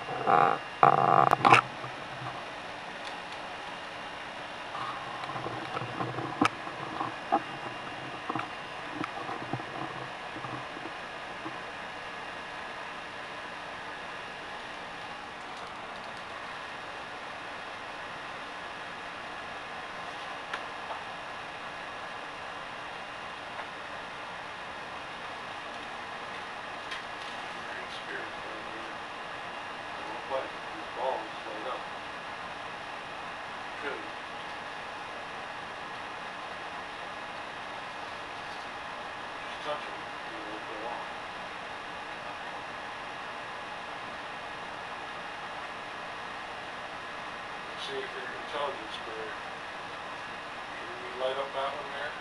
See if your intelligence square. Can you light up that one there?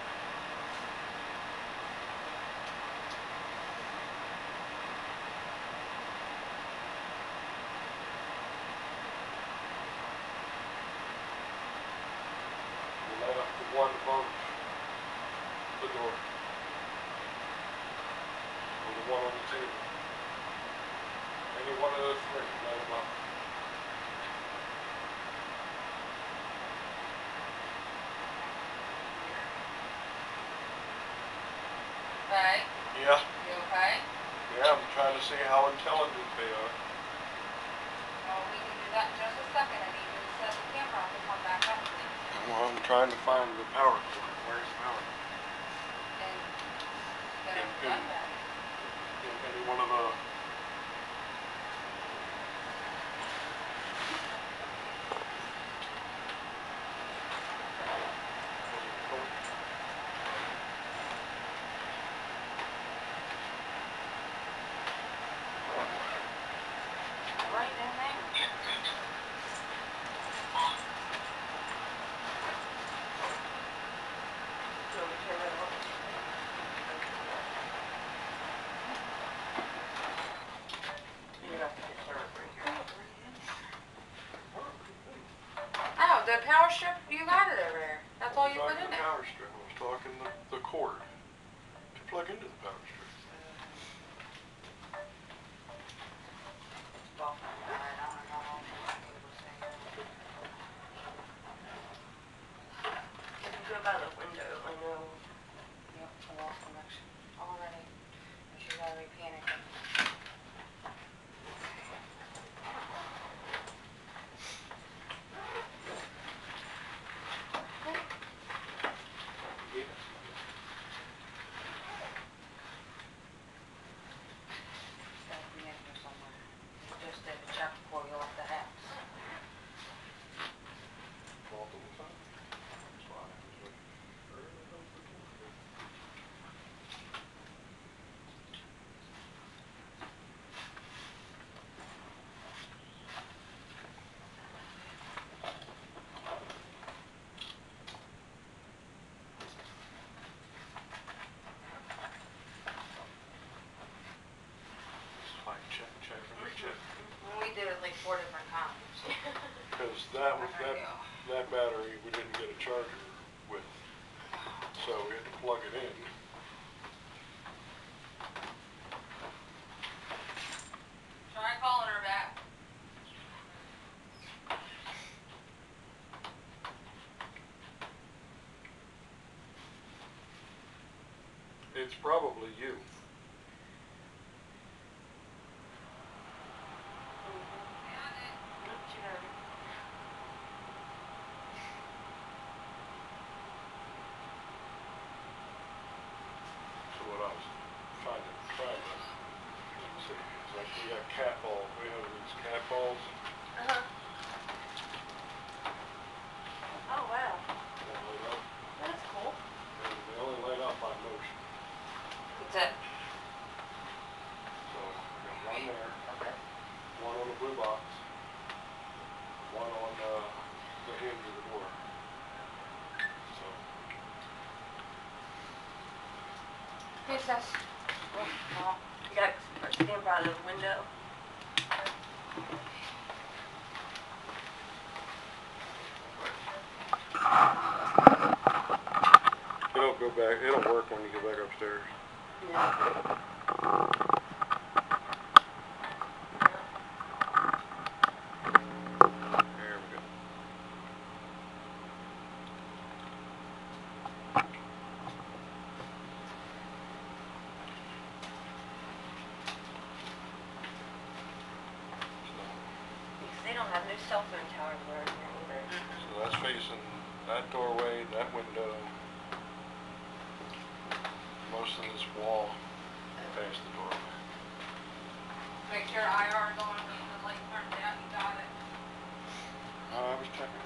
You light up the one above the door. Or the one on the table. Any one of those three, light them up. Okay. Yeah. You okay? Yeah, I'm trying to see how intelligent they are. Well, we can do that in just a second. I need you to set the camera up and come back up, please. Well, I'm trying to find the power cord. Where's the power cord? And get a gun back. In any one of the... Right in there. So we turn it on. You have to get started right here. Oh, the power strip, you got it over there. That's all you put in the there. power strip. I was talking the cord to plug into the power strip. Well, alright, I don't know how she was saying. If you go by the window, I know. Yep, I lost connection already. She's already panicking. Gotta be in here somewhere. Just did a check before you left the house. Multiple times. That's why I was looking. Like check, recheck. We did it like 4 different times. Because that battery we didn't get a charger with, so we had to plug it in. Try calling her back. It's probably you. So what I was trying to see, it's like we got cat balls. We have these cat balls. Uh-huh. Oh, wow. That light up, That's cool. and they only light up by motion. What's that? So we got one there, Okay. one on the blue box, one on the hinge of the door. So Hey, Seth. Well, you gotta stand by the window. it'll go back. It'll work when you get back upstairs. Yeah. cell phone towers around here either. So that's facing that doorway, that window, most of this wall past the doorway. Make sure IR going, when the light turns out, you got it. I was checking.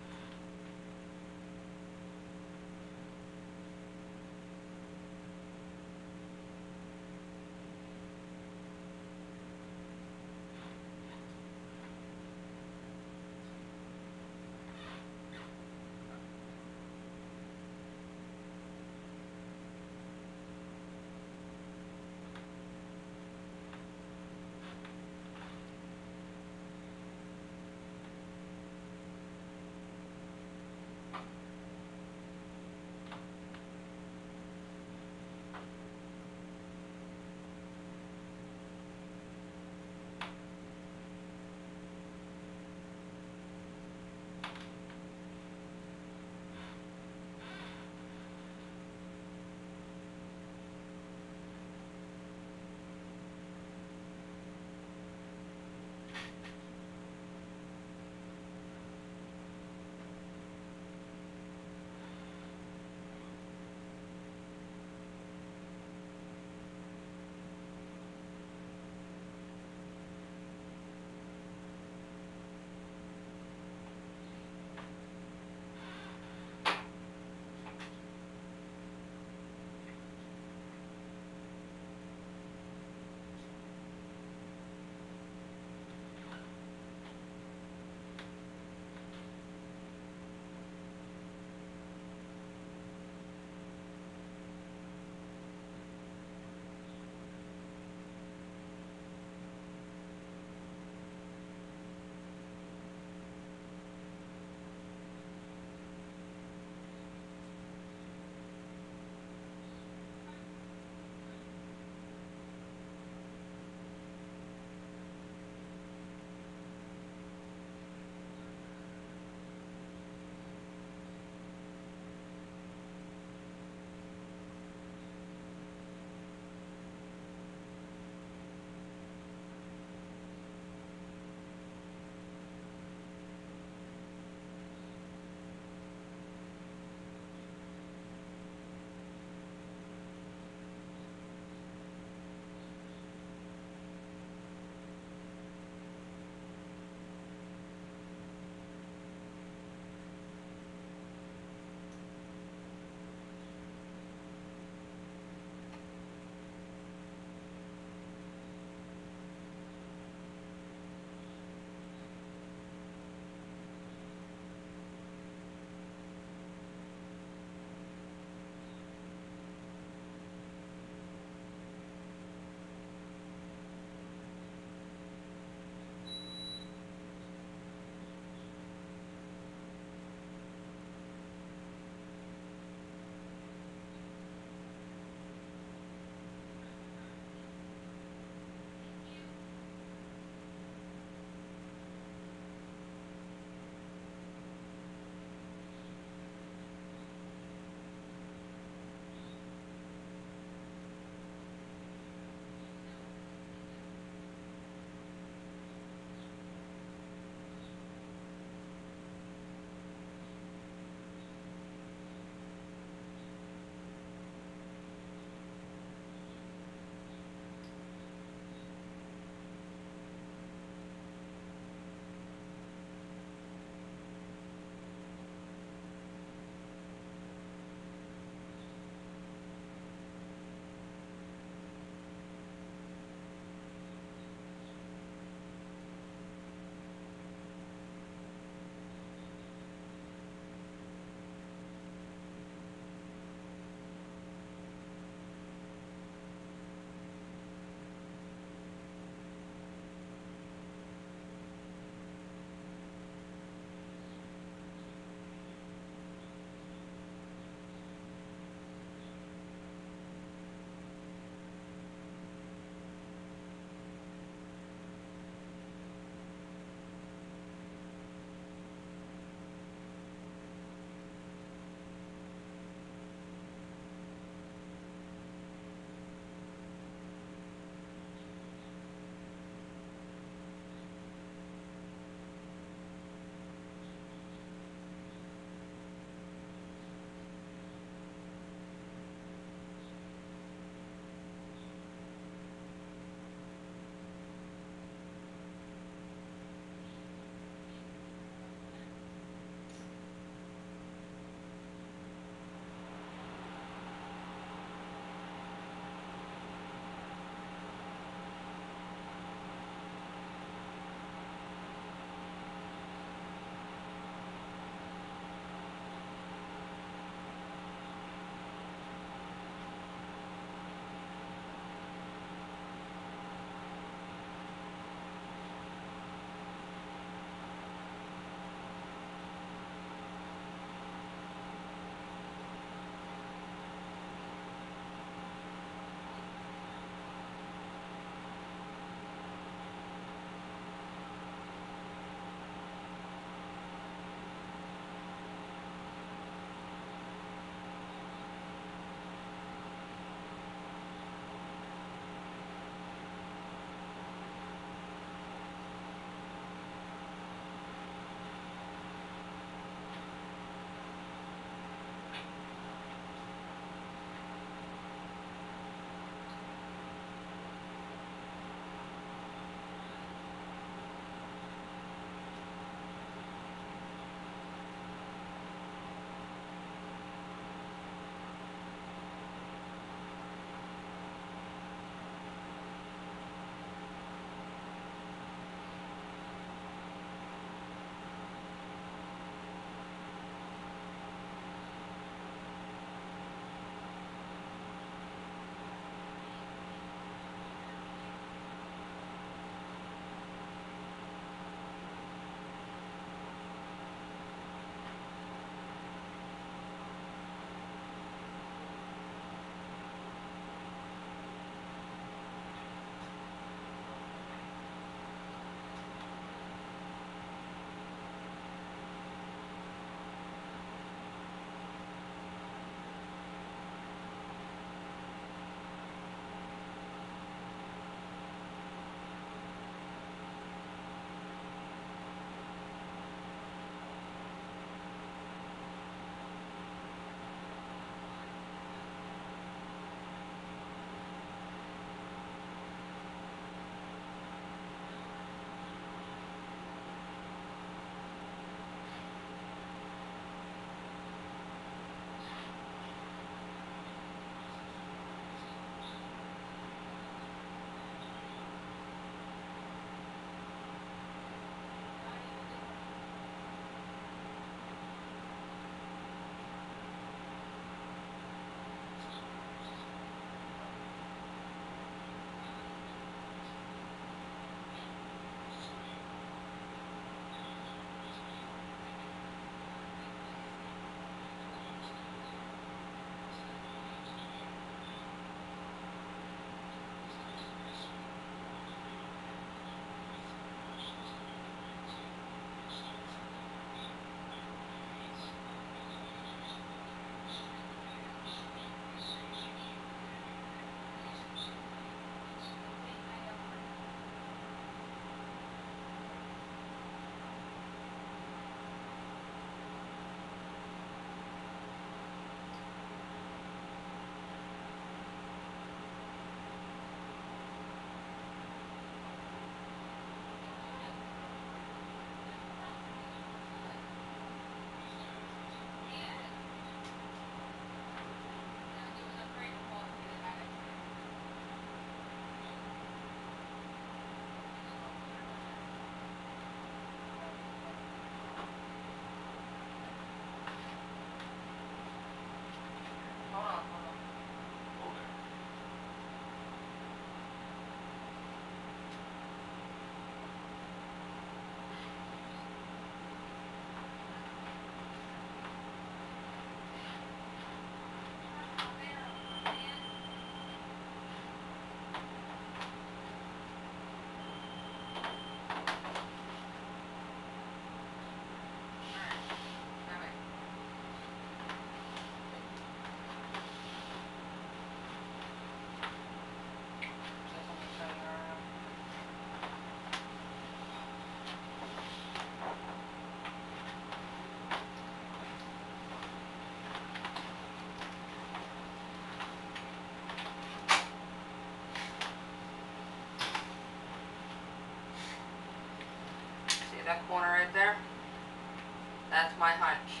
that corner right there? That's my hunch.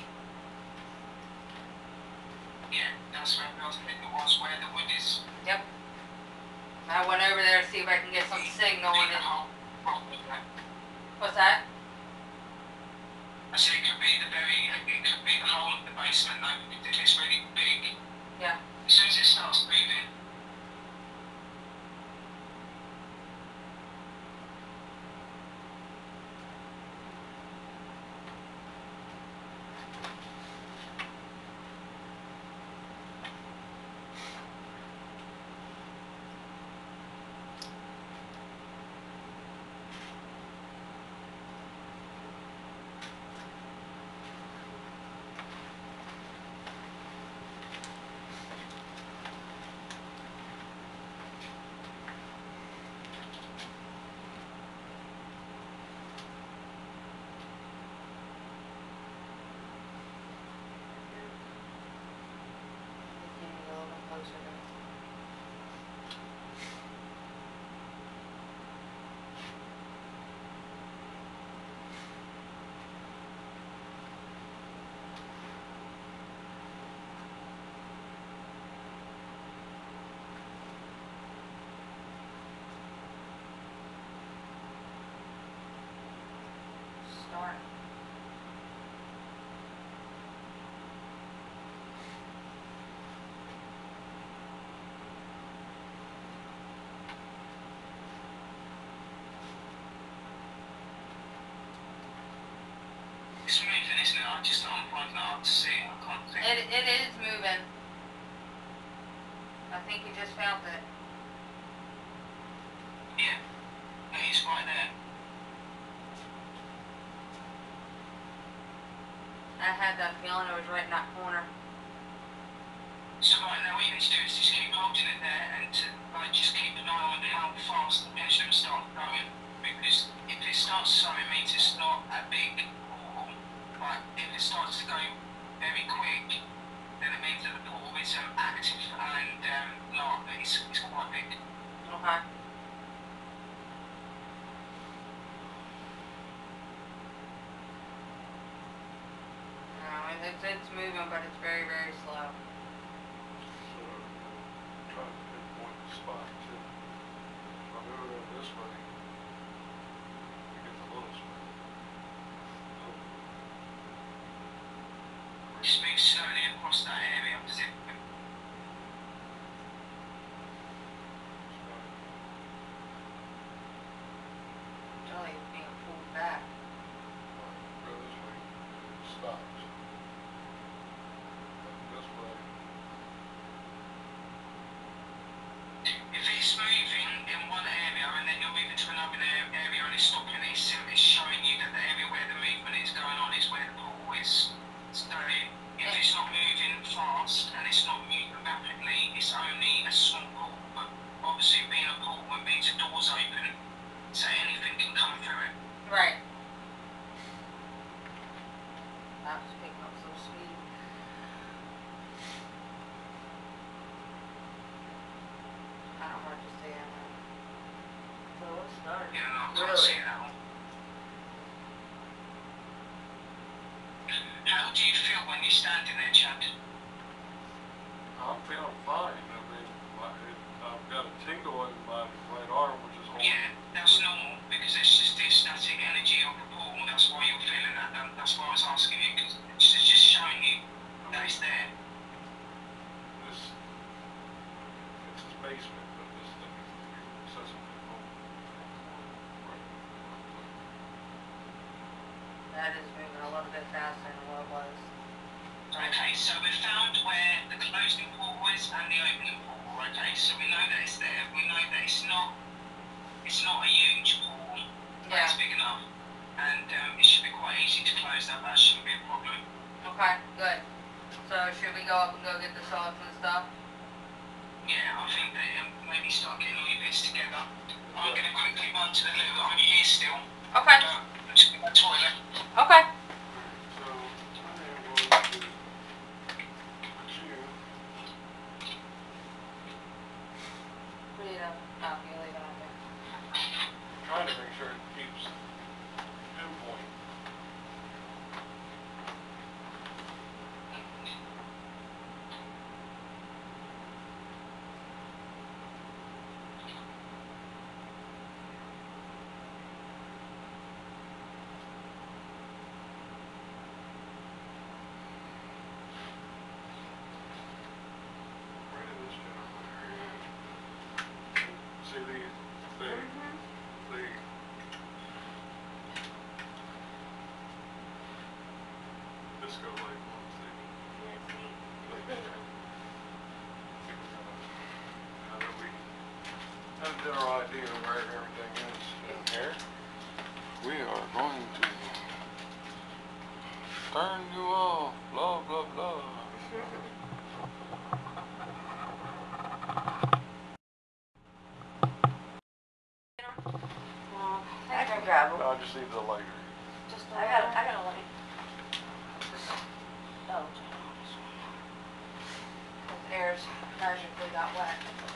Yeah, that's where I was thinking it was, where the wood is. Yep. I went over there to see if I can get some signal Dig and the it, hole properly, yeah. what's that? I said it could be the whole of the basement though, if it's really big. Yeah. As soon as it starts moving. Start. It's moving, isn't it? I just don't find it hard to see. I can't think. It is moving. I think you just found it. Yeah, it is right there. I had that feeling it was right in that corner. So right now, what you need to do is just keep holding it there and to, like, just keep an eye on how fast the pendulum starts going. Because if it starts to slow, it means it's not a big portal. Like, if it starts to go very quick, then it means that the portal is active and large. It's quite big. Okay. No, it's moving, but it's very, very slow. So, trying to pinpoint the spot too. If I move it this way, we get the little spot. Just move slowly across that area because it. Jelly is being pulled back. Go this way, it stops. This way. If it's moving in one area and then you're moving to another area and it's stopping, it's showing you that the area where the movement is going on is where the portal is. So if it's not moving fast and it's not moving rapidly, it's only a small portal. But obviously being a portal means the door's open, so anything can come through it. Right. That was picking up some speed. Kind of hard to say on that. So it's starting. You know, I can't Really? see that one. How do you feel when you're standing there, Chad? I'm feeling fine. I mean, I've got a tingle in my right arm, which is holding. Yeah, that's normal because it's just the static energy of the portal. That's why you're feeling that. That's why I was asking you because it's just showing you that it's there. It's his basement, but this thing is accessible. That is moving a little bit faster than what it was. Okay, so we found where the closing portal is and the opening portal. Okay, so we know that it's there. We know that it's not a huge portal. Yeah. It's big enough, and it should be quite easy to close that. That shouldn't be a problem. Okay, good. So should we go up and go get the socks and stuff? Yeah, I think that maybe start getting all your bits together. I'm gonna quickly run to the loo. I'm here still. Okay. I'm just going to the toilet. Okay. So, I am going to put you, We need a, oh, you leave it on there. trying to make sure it keeps pinpoint. see these? See, see. Disco light one, see. Now that we have a general idea of where everything is in here, we are going to turn you off, blah, blah, blah. I can grab them. I just need the lighter. I got a light. Oh. Theirs magically got wet.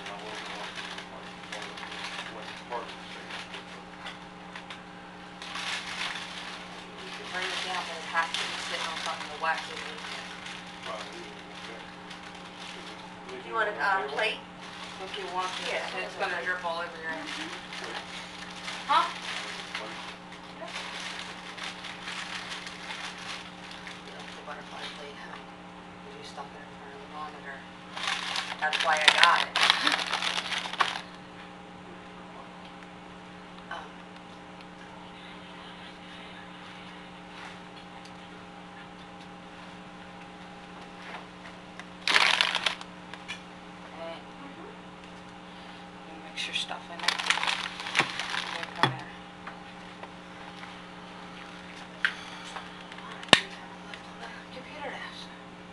You can bring it down, but it has to be sitting on something to wax it in. You want a plate? If you want to, Yeah. it's gonna drip all over your hand. Huh? The butterfly plate, huh? Did you stuff it in front of the monitor? That's why I got it. Okay. You mix your stuff in it. Okay, come here. Computer desk.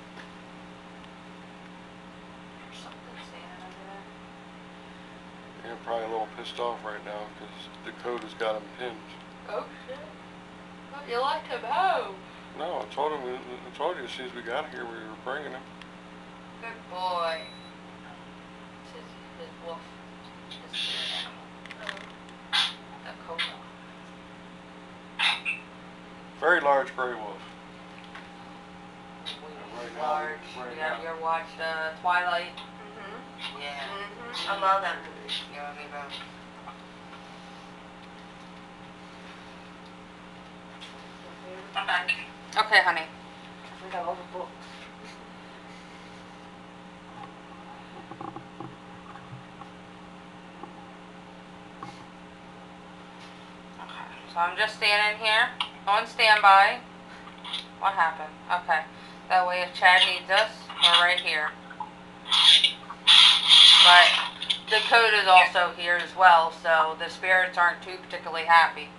There's something standing over there. You're probably a little pissed off right now because Dakota's got him hinged. Oh shit. Oh, you like him? Oh. No, I told you as soon as we got here we were bringing him. Good boy. It's his wolf. His spirit animal. Dakota. Very large gray wolf. Right now, Large. right You ever now. watched Twilight? Mm-hmm. Yeah. I love that movie. Yeah, me both. I'm back. Okay, honey. We got all the books. Okay. So I'm just standing here on standby. What happened? Okay. That way if Chad needs us, we're right here. But Dakota's also here as well, so the spirits aren't too particularly happy.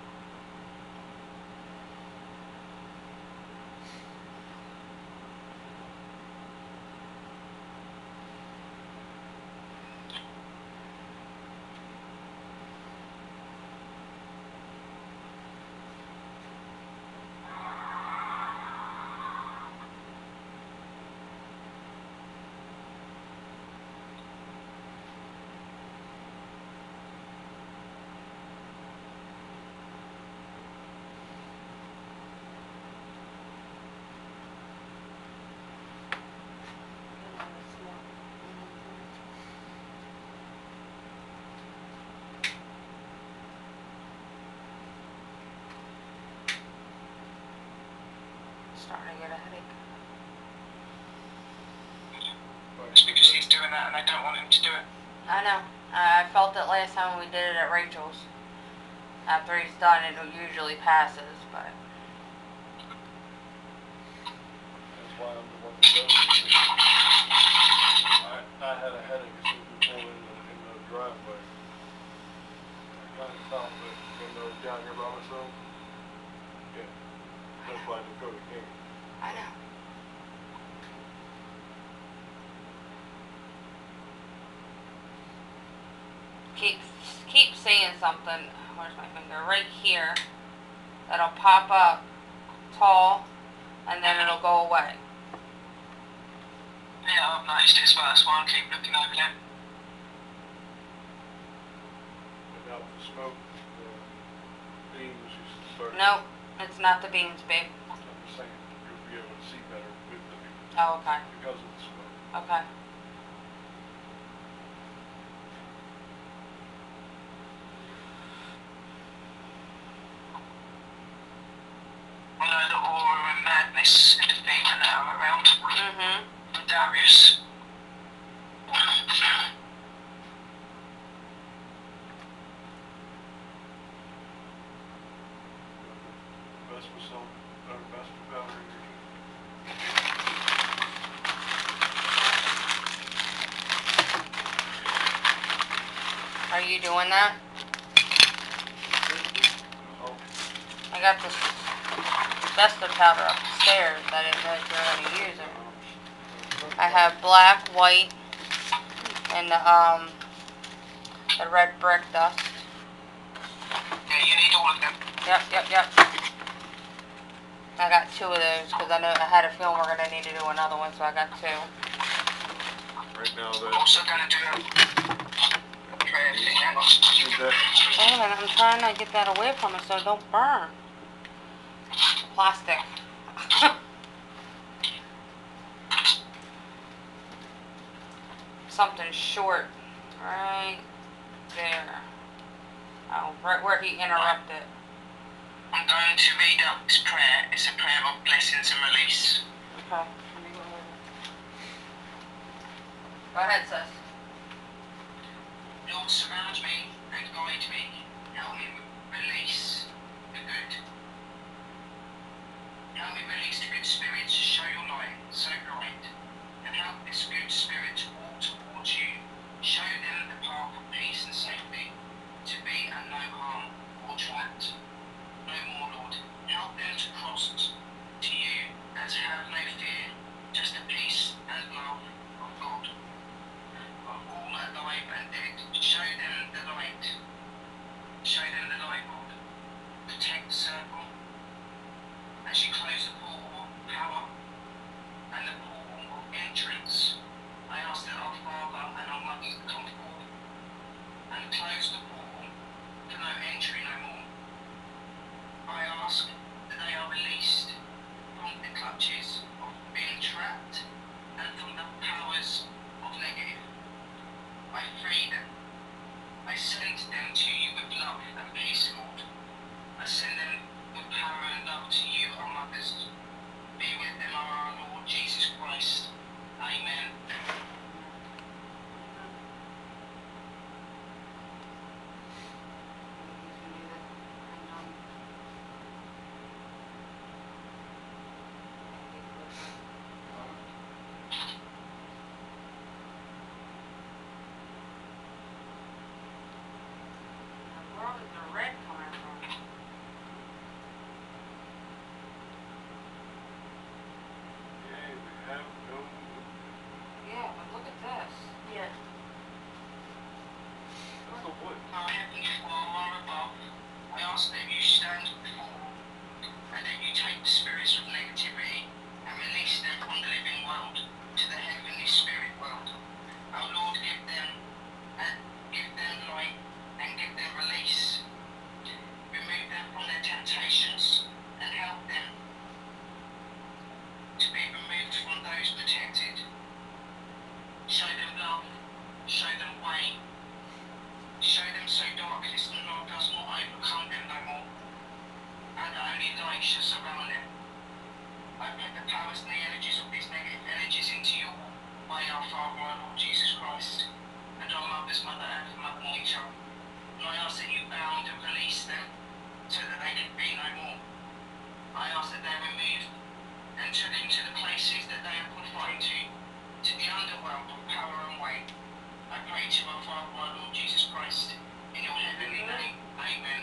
Starting to get a headache. It's because he's doing that and I don't want him to do it. I know. I felt it last time we did it at Rachel's. After he's done, it usually passes, but... That's why I'm the one that does it. I had a headache as soon as we pulled in the driveway. I kind of thought that when I was down here by myself. Yeah. That's why Dakota came. I know. Keep saying something. Where's my finger? Right here. That'll pop up tall, and then it'll go away. Yeah, I've noticed it as well. That's why I keep looking over there. Without the smoke, the beams used to start. Nope, it's not the beans, babe. I'm just saying, you'll be able to see better with the beams Oh, okay. because of the smoke. Okay. I know that Aura and Madness and Athena now are around. Mm-hmm. And Darius. you doing that? Oh, I got this Vesta powder upstairs that I didn't know if you were going to use it. I have black, white, and the red brick dust. Yeah, you need all of them. Yep. I got 2 of those because I had a feeling we're going to need to do another one, so I got 2. right now I'm that, also going to do a prayer thing. Hang on. need that, Wait a minute, I'm trying to get that away from it so it don't burn. Plastic. Something short right there. Oh, right where he interrupted. I'm going to read up this prayer. It's a prayer of blessings and release. Okay. Go ahead, sis. Lord, surround me and guide me. Help me release the good. Help me release the good spirit to show your light so bright. And help this good spirit to walk towards you. Show them the path of peace and safety. To be at no harm or trapped. No more, Lord. Help them to cross to you and to have no fear. Just the peace and love of God. Of all alive and dead. Show them the light. Show them the light, Lord. Protect the circle. As you close the portal of power and the portal of entrance, I ask that our Father and our Mother come forth and close the portal for no entry no more. I ask that they are released from the clutches of being trapped and from the powers of negative. I free them. I send them to you with love and peace, Lord. I send them with power and love to you, our mothers. Be with them, our Lord Jesus Christ. Amen. Where is the red coming from? yeah, we have no, Yeah, but look at this. Yeah. that's the wood. Our Heavenly Father above, I ask that you stand before and that you take the spirits of negativity and release them from the living world to the heavenly spirit world. Our Lord, give them light and give them release. Remove them from their temptations and help them to be removed from those protected. Show them love, show them way, show them so darkness and love does not overcome them no more, and only light shall surround them. I put the powers and the energies of these negative energies into your way, our Father, our Lord Jesus Christ, and our Mother's Mother and Mother Nature. And I ask that you bound and release them so that they can be no more. I ask that they are removed and turned into the places that they are confined to the underworld of power and weight. I pray to our Father, our Lord Jesus Christ, in your heavenly name. Amen.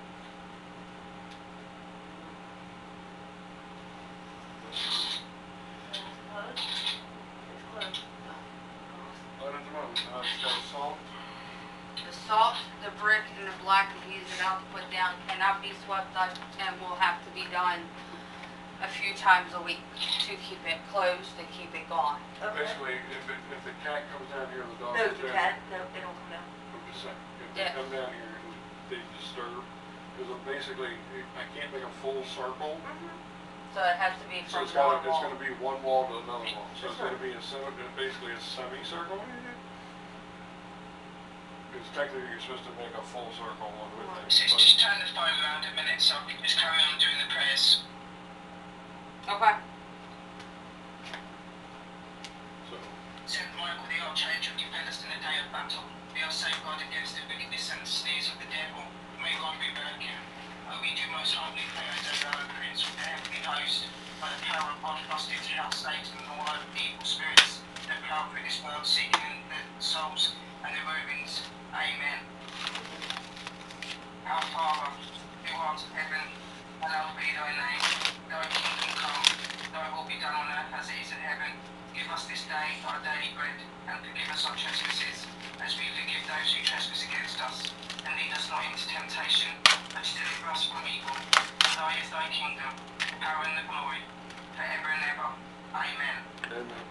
Close. It's closed. Right at the moment, it's got salt, The salt, the brick, and the black that he's about to put down cannot be swept up and will have to be done a few times a week to keep it closed, to keep it gone. Okay. basically, if the cat comes down here, the dog No, comes the down. cat, no, they don't come down. I'm just saying, if they Yeah. come down here and they disturb, because basically, I can't make a full circle, So it has to be so from it's one gonna wall. be one wall to another wall, so it's Sure. gonna be basically a semicircle. Because technically, you're supposed to make a full circle one with So it, just turn the phone around a minute so I can just carry on doing the prayers. Okay. so, Saint Michael the Archangel, defend us in the day of battle. Be our safeguard against the wickedness and the snares of the devil. May God rebuke him. Oh, we do most humbly pray as our prince with the heavenly host, by the power of God, trusted to help Satan and all other evil spirits that prowl through this world, seeking the souls and the ruins. Amen. Our Father, who art in heaven, hallowed be thy name. Thy kingdom come, thy will be done on earth as it is in heaven. Give us this day our daily bread, and forgive us our trespasses, as we forgive those who trespass against us. And lead us not into temptation, but deliver us from evil. For thine is thy kingdom, the power and the glory, forever and ever. Amen. Amen.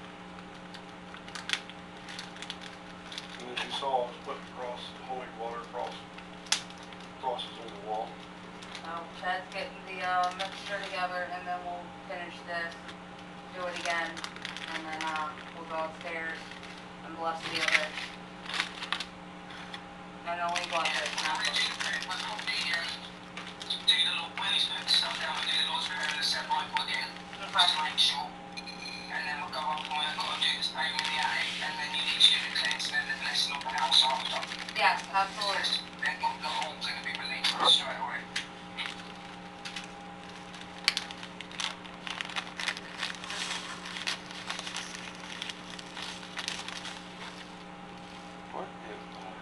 And as you saw, I was putting across the holy water crosses on the wall. Chad's getting the mixture together, and then we'll finish this, do it again, and then we'll go upstairs and bless the other. And only bless it, not bless it. We'll probably do the Lord, when he's put the stuff down, we'll do the Lord's Prayer and the Seven Bible again, just to make sure. And then we'll go up and we've got to do this payment in the attic, and then you need to do the cleansing and the blessing of the house after. Yes, absolutely. Then the whole going to be released straight away. What is that?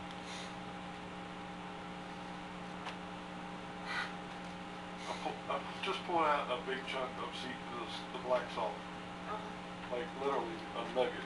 I just pulled out a big chunk of the black salt. Like literally a nugget.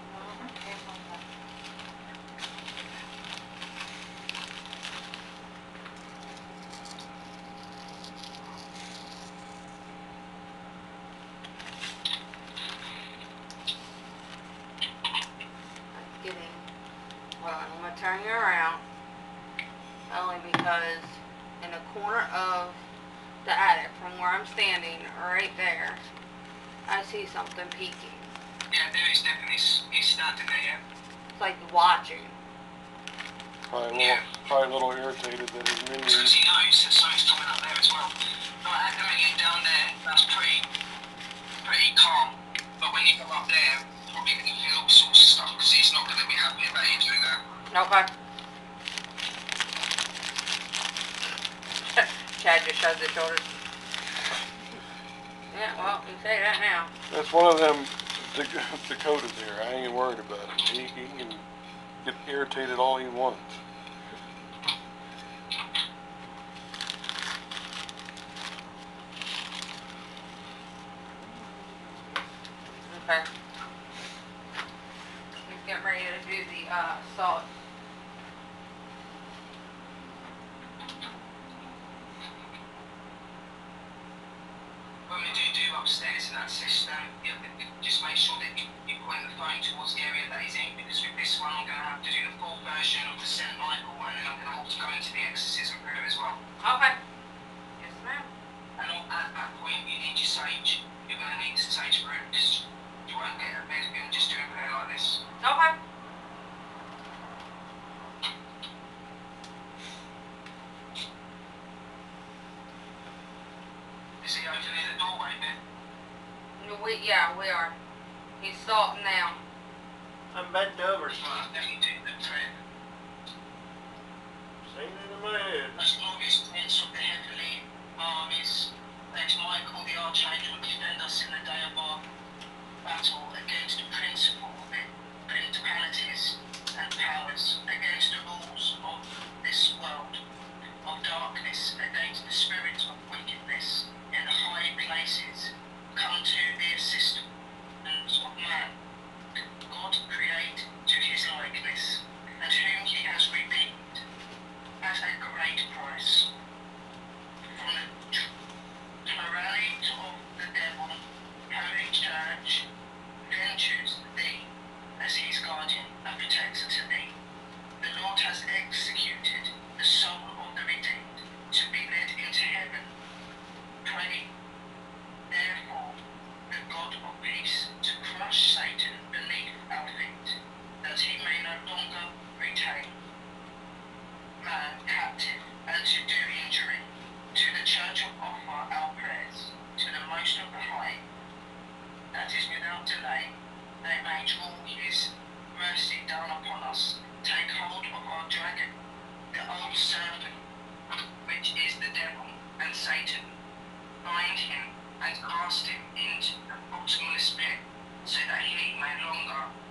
Well, I'm going to turn you around, only because in the corner of the attic, from where I'm standing, right there, I see something peeking. Yeah, there is definitely, he's standing there, yeah. It's like watching. Probably a little irritated that his minions. Because he knows that something's coming up there as well. Like, at the minute down there, that's pretty calm. But when you go up there, probably going to feel all sorts of stuff, because he's not going to be happy about you doing that. Okay. Chad just shrugged his shoulders. Yeah, well, you say that now. That's one of them Dakotas here. I ain't worried about it. He can get irritated all he wants. Okay. He's getting ready to do the salt. When we do upstairs in that system, just make sure that you point the phone towards the area that he's in, because with this one I'm going to have to do the full version of the St. Michael, and then I'm going to have to go into the exorcism prayer as well. Okay. Yes, ma'am. And at that point you need your sage. You're going to need the sage prayer, because you won't get a bed and just do a prayer like this. Okay. Is he opening the doorway there? Yeah, we are. He's salting now. I'm bent over. Right, then you do the prayer. Singing in my head. As glorious prince of the heavenly armies, let Michael the archangel defend us in the day of our battle against the principalities and powers, against the rules of this world of darkness, against the spirits of wickedness in the high places. Come to the assistance of man, God create to his likeness, and whom he has redeemed at a great price from the tyranny of the devil. Holy Church ventures thee as his guardian and protector to thee. The Lord has executed the soul of the redeemed to be led into heaven. Pray therefore the God of peace to crush Satan beneath our feet, that he may no longer retain man captive, and to do injury to the church of offer our prayers to the Most of the High, that is without delay, they may draw his mercy down upon us. Take hold of our dragon, the old serpent, which is the devil and Satan, bind him and cast him into the bottomless pit, so that he may longer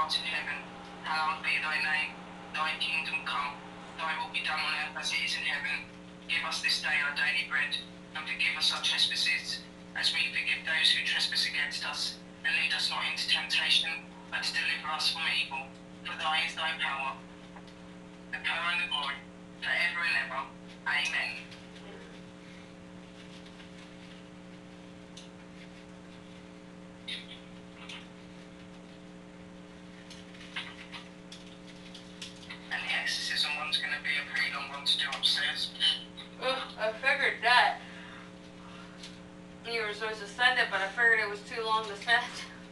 art in heaven, hallowed be thy name. Thy kingdom come, thy will be done on earth as it is in heaven. Give us this day our daily bread, and forgive us our trespasses, as we forgive those who trespass against us. And lead us not into temptation, but deliver us from evil. For thine is thy power, the power and the glory, forever and ever. Amen. And the exorcism one's going to be a pretty long one to do upstairs. I figured that. You were supposed to send it, but I figured it was too long to send.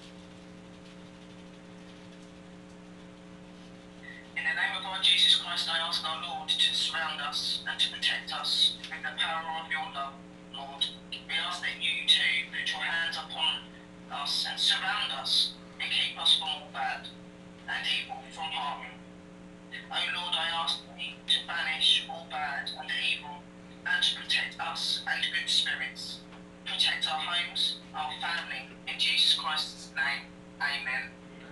In the name of our Jesus Christ, I ask our Lord to surround us and to protect us with the power of your love, Lord. We ask that you too put your hands upon us and surround us and keep us from all bad and evil, from harm. O Lord, I ask thee to banish all bad and evil and to protect us and good spirits. Protect our homes, our family, in Jesus Christ's name. Amen.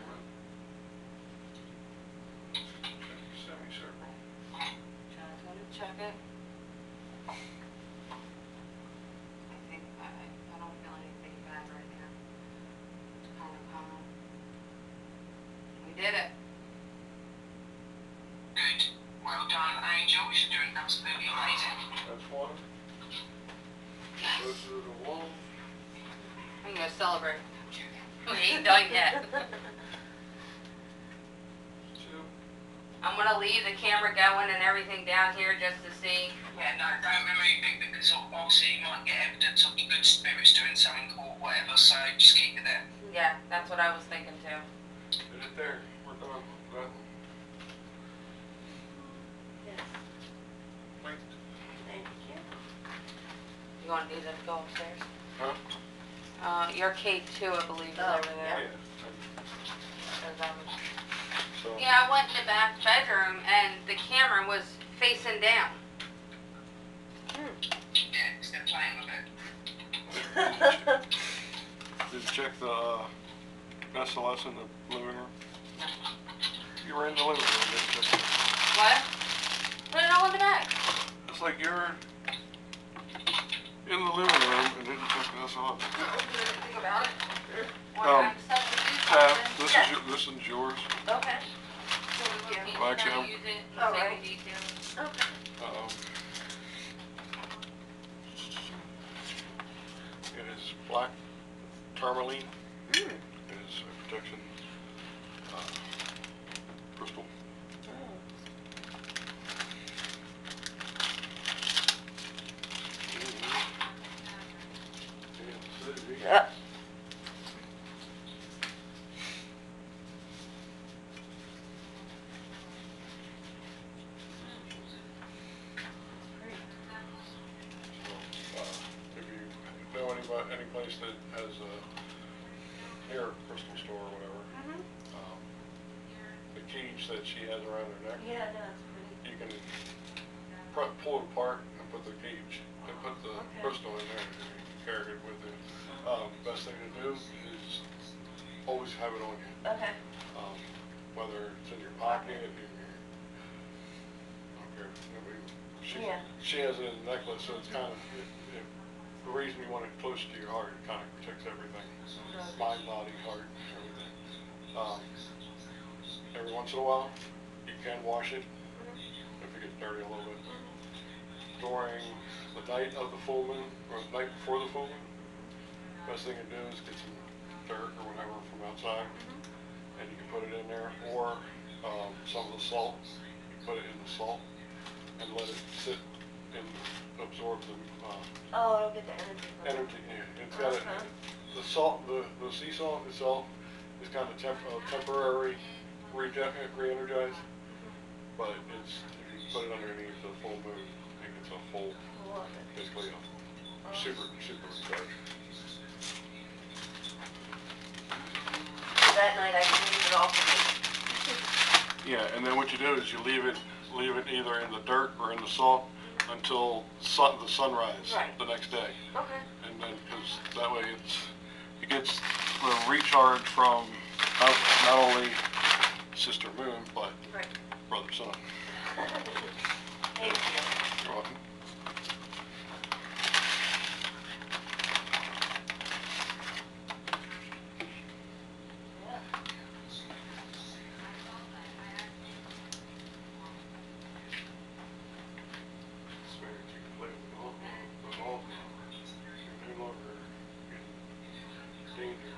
Semicircle. John's gonna check it. I don't feel anything bad right now. It's kind of calm. We did it. Good. Well done, Angels. You're doing absolutely amazing. That's one. Go through the wall. I'm gonna celebrate. We ain't done yet. Two. I'm gonna leave the camera going and everything down here just to see. Yeah, no, don't remove it because obviously you might get evidence of the good spirits doing something or whatever, so just keep it there. Yeah, that's what I was thinking too. Is it there? We're done. Done. Yes. Wait. Thank you. You want these to go upstairs? Huh? Your K2, I believe, is Oh, over there. Yeah. 'Cause, So. yeah, I went in the back bedroom and the camera was facing down. Yeah, still playing with it. Did you check the SLS in the living room? You were in the living room, didn't you check it? What? Put it all in the bag. It's like you're in the living room and didn't check the SLS. Think about it. Want Um, access to do Tab, something? this is yours. Okay. Can you Well, actually, kinda I'm- use it and All say right. the details? Okay. It is black tourmaline. Mm. It is a protection crystal. Yeah. If you know any place that has a near a crystal store or whatever, the cage that she has around her neck, Yeah, no, it's pretty. you can pull it apart and put the cage and put the Okay. crystal in there and you can carry it with you. Best thing to do is always have it on you. Okay. Whether it's in your pocket, in your, I don't care. Yeah. She has it in a necklace, so it's kind of, the reason you want it close to your heart, it kind of protects everything. Mind, body, heart, everything. Every once in a while, you can wash it if it gets dirty a little bit. During the night of the full moon, or the night before the full moon, best thing to do is get some dirt or whatever from outside, and you can put it in there, or some of the salt, you put it in the salt, and let it sit and absorb the Oh, it'll get the energy from it. energy. Yeah, it's got the salt, the sea salt itself is kind of temporary re-energize, but it's, if you put it underneath the full moon, it gets a full, I love it. basically a super recharge. That night I can leave it all for me. Yeah, and then what you do is you leave it either in the dirt or in the salt until the sunrise Right. the next day. Okay. And then, because that way it gets the recharge from not only sister moon, but Right. brother sun. Thank you. You're welcome. Yeah. So you can play with the golf now. You're no longer in danger.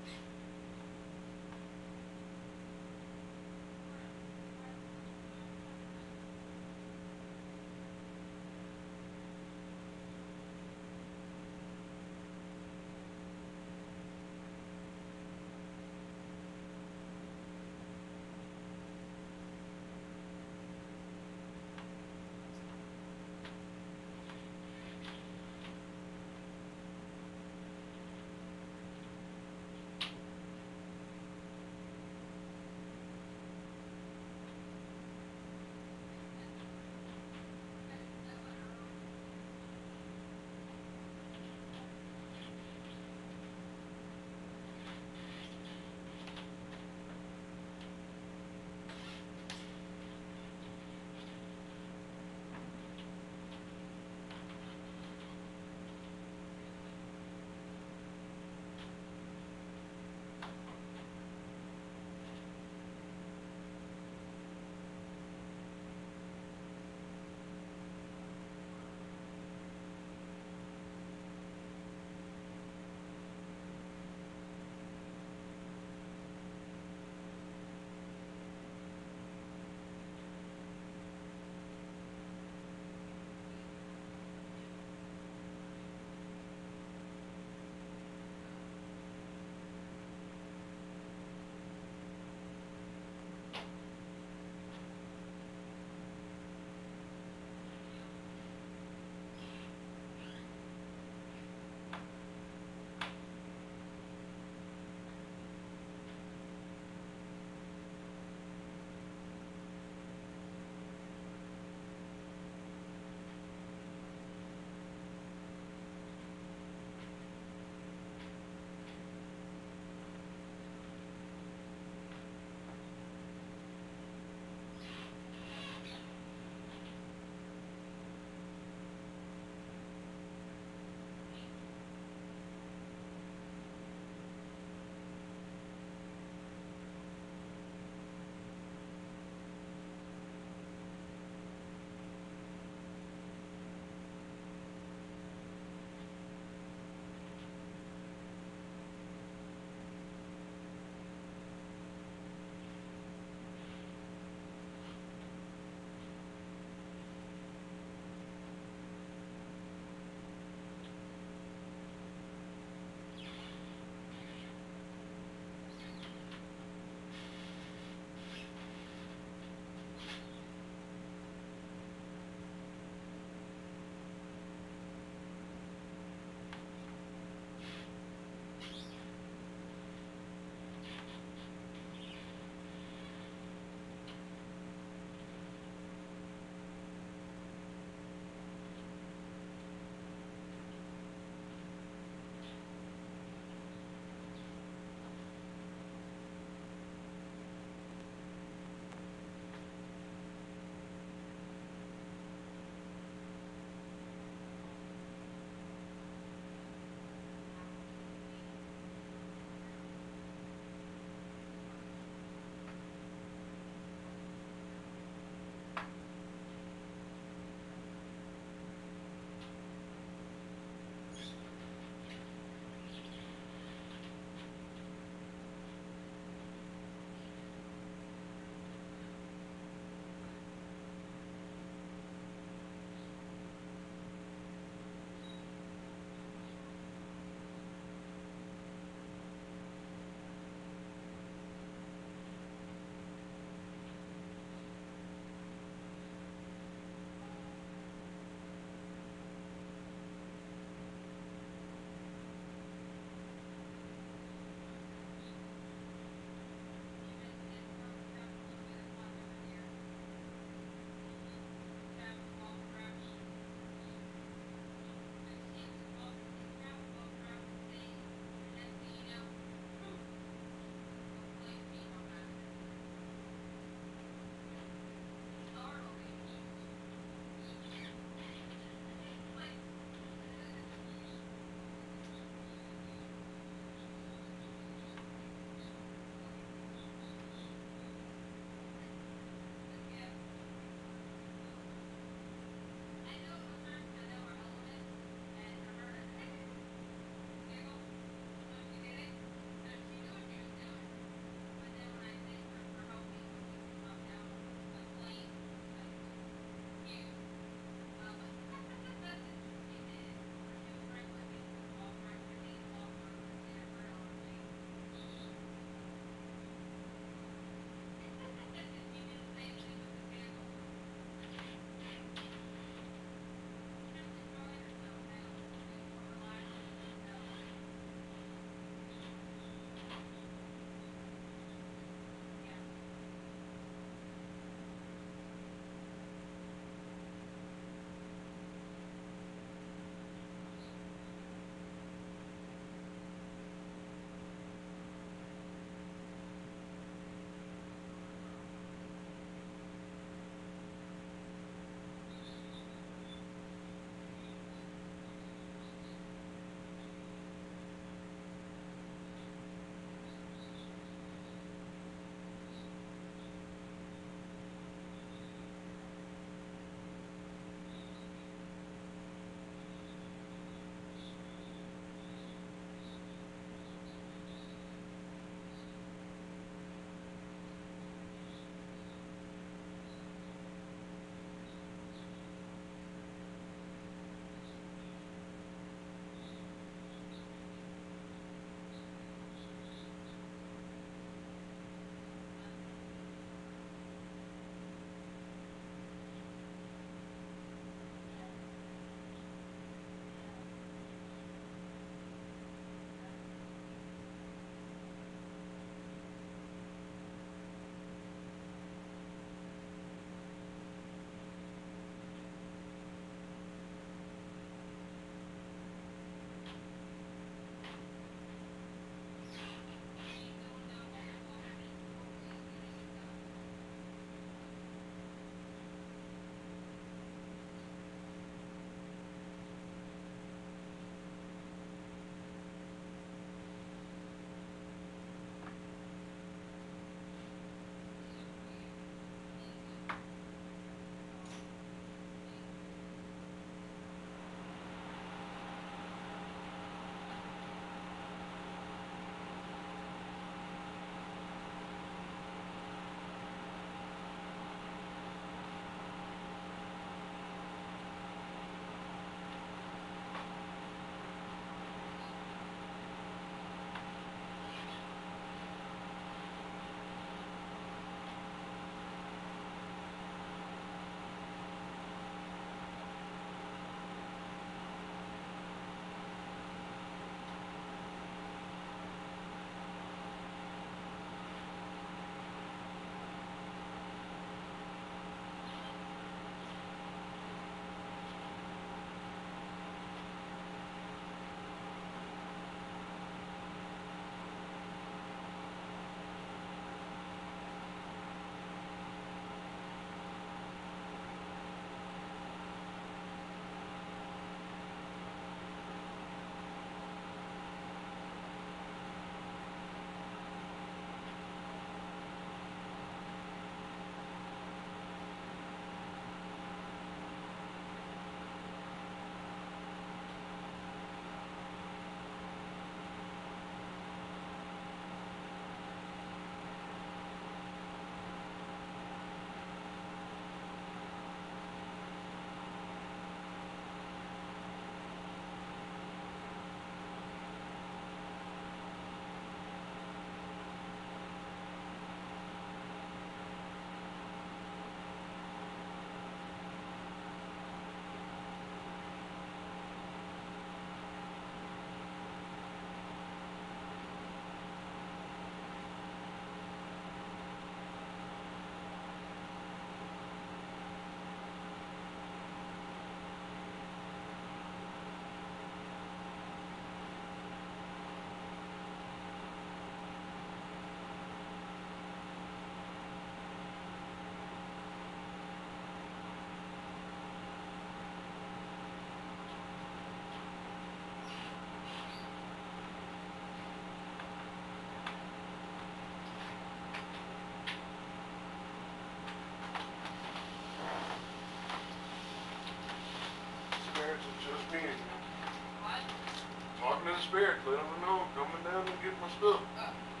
Eric, let him know I'm coming down and get my stuff.